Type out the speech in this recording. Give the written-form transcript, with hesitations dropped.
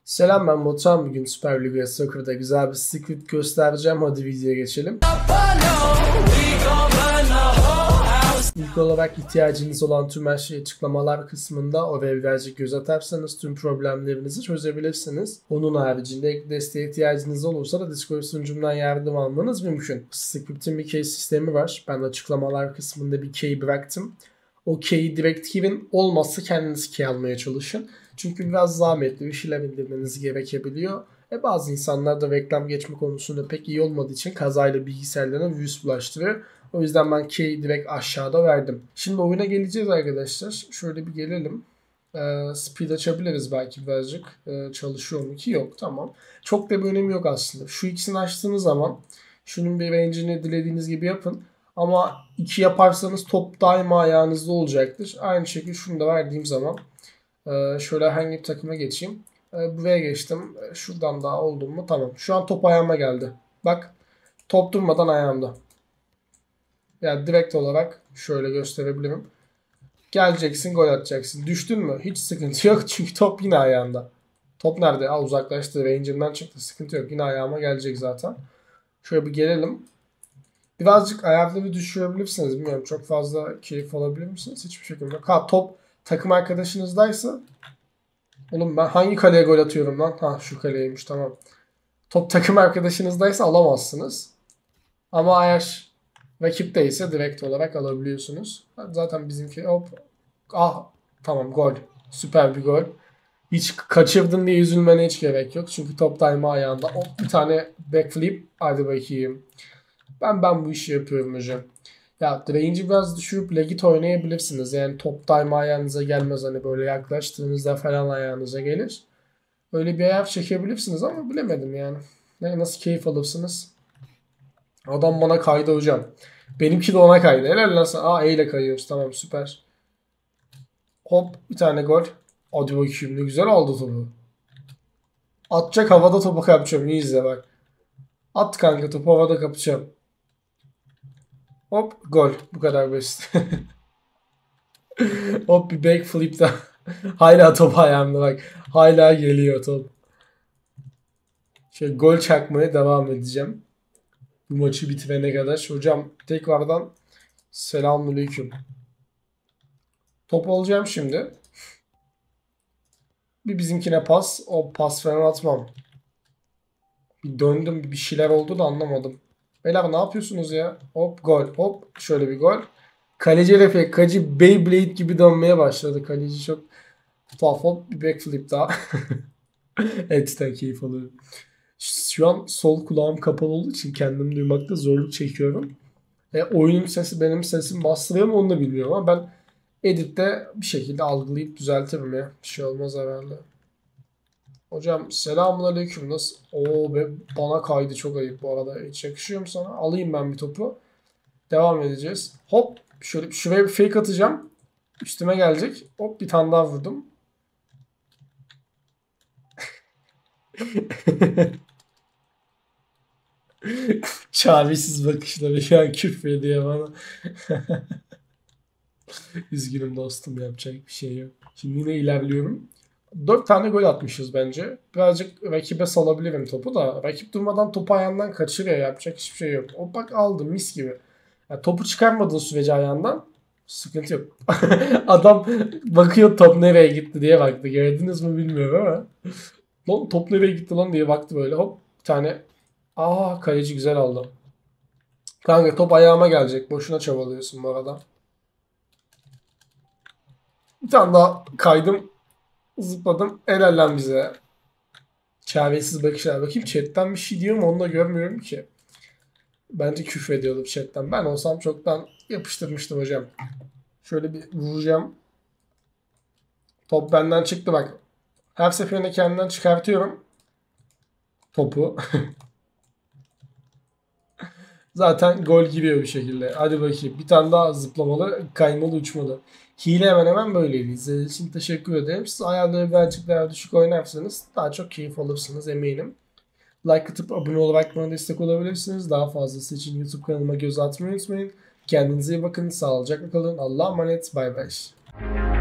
Selam, ben Batuhan. Bugün Süper Lig ve Soccer'da güzel bir script göstereceğim. Hadi videoya geçelim. İlk olarak ihtiyacınız olan tüm her şeyi açıklamalar kısmında oraya birazcık göz atarsanız tüm problemlerinizi çözebilirsiniz. Onun haricinde ek desteğe ihtiyacınız olursa da Discord sunucumdan yardım almanız mümkün. Script'in bir key sistemi var. Ben açıklamalar kısmında bir key bıraktım. O key'i direkt girin, olmazsa kendiniz key almaya çalışın. Çünkü biraz zahmetli bir şeyler indirmeniz gerekebiliyor. Bazı insanlar da reklam geçme konusunda pek iyi olmadığı için kazayla bilgisayarlarına virüs bulaştırıyor. O yüzden ben key'i direkt aşağıda verdim. Şimdi oyuna geleceğiz arkadaşlar. Şöyle bir gelelim. Speed açabiliriz belki birazcık. Çalışıyor mu ki? Yok. Tamam. Çok da bir önemi yok aslında. Şu ikisini açtığınız zaman şunun bir range'ini dilediğiniz gibi yapın. Ama 2 yaparsanız top daima ayağınızda olacaktır. Aynı şekilde şunu da verdiğim zaman şöyle hangi bir takıma geçeyim. Buraya geçtim. Şuradan daha oldum mu? Tamam. Şu an top ayağıma geldi. Bak. Top durmadan ayağımda. Yani direkt olarak şöyle gösterebilirim. Geleceksin, gol atacaksın. Düştün mü? Hiç sıkıntı yok. Çünkü top yine ayağında. Top nerede? Uzaklaştı. Range'imden çıktı. Sıkıntı yok. Yine ayağıma gelecek zaten. Şöyle bir gelelim. Birazcık ayakları düşürebilirsiniz. Bilmiyorum, çok fazla keyif alabilir misiniz? Hiçbir şekilde. Top takım arkadaşınızdaysa, oğlum ben hangi kaleye gol atıyorum lan? Ha, şu kaleymiş, tamam. Top takım arkadaşınızdaysa alamazsınız. Ama eğer rakipteyse direkt olarak alabiliyorsunuz. Zaten bizimki hop. Ah, tamam, gol. Süper bir gol. Hiç kaçırdın diye üzülmene hiç gerek yok. Çünkü top daima ayağında. Hop, bir tane backflip. Hadi bakayım. Ben bu işi yapıyorum hocam. Ya range'i biraz düşürüp legit oynayabilirsiniz. Yani top daima ayağınıza gelmez. Hani böyle yaklaştığınızda falan ayağınıza gelir. Öyle bir ayar çekebilirsiniz ama bilemedim yani. Nasıl keyif alırsınız? Adam bana kaydı hocam. Benimki de ona kaydı. Helal lan sana. E ile kayıyoruz. Tamam, süper. Hop, bir tane gol. Hadi bakayım, ne güzel aldı topu. Atacak, havada topu kapacağım. İyi izle bak. At kanka, topu havada kapacağım. Hop, gol. Bu kadar basit. Hop, bir backflip daha. Hala top ayağımda bak. Hala geliyor top. Şöyle gol çakmaya devam edeceğim. Bu maçı bitirene kadar. Hocam tekrardan selamünaleyküm. Top alacağım şimdi. Bir bizimkine pas. O pas falan atmam. Bir döndüm, bir şeyler oldu da anlamadım. Beyler ne yapıyorsunuz ya? Hop, gol. Hop, şöyle bir gol. Kaleci refleks. Kaleci Beyblade gibi dönmeye başladı. Kaleci çok tuhaf. Hop, bir backflip daha. Ed'den keyif alıyorum. Şu an sol kulağım kapalı olduğu için kendimi duymakta zorluk çekiyorum. Oyunun sesi benim sesim bastırıyor mu onu da bilmiyorum ama ben editte bir şekilde algılayıp düzeltirim ya. Bir şey olmaz herhalde. Hocam selamünaleyküm. Nasıl? Oo be, bana kaydı, çok ayıp bu arada. Hiç yakışıyor mu sana? Alayım ben bir topu. Devam edeceğiz. Hop, şöyle şuraya bir fake atacağım. Üstüme gelecek. Hop, bir tane daha vurdum. Çaresiz bakışları şu an küfrediyor bana. Üzgünüm dostum, yapacak bir şey yok. Şimdi yine ilerliyorum. 4 tane gol atmışız bence. Birazcık rakibe salabilirim topu da. Rakip durmadan topu ayağından kaçırıyor. Yapacak hiçbir şey yok. O bak, aldım mis gibi. Yani topu çıkarmadığın sürece ayağından sıkıntı yok. Adam bakıyor top nereye gitti diye baktı. Gördünüz mü bilmiyorum ama. Lan top nereye gitti lan diye baktı böyle. Hop, bir tane. Kaleci güzel aldı. Kanka top ayağıma gelecek. Boşuna çabalıyorsun bu arada. Bir tane daha kaydım. Zıpladım. Helal lan bize. Çaresiz bakışlar. Bakayım chatten bir şey diyor mu, onu da görmüyorum ki. Bence küfrediyordu chatten. Ben olsam çoktan yapıştırmıştım hocam. Şöyle bir vuracağım. Top benden çıktı bak. Her seferinde kendimden çıkartıyorum topu. Zaten gol giriyor bir şekilde. Hadi bakayım. Bir tane daha zıplamalı, kaymalı, uçmalı. Hile hemen hemen böyleydi. İzlediğiniz için teşekkür ederim. Siz ayarları birazcık daha düşük oynarsanız daha çok keyif alırsınız eminim. Like atıp abone olarak bana destek olabilirsiniz. Daha fazlası için YouTube kanalıma göz atmayı unutmayın. Kendinize iyi bakın. Sağlıcakla kalın. Allah'a emanet. Bay bay.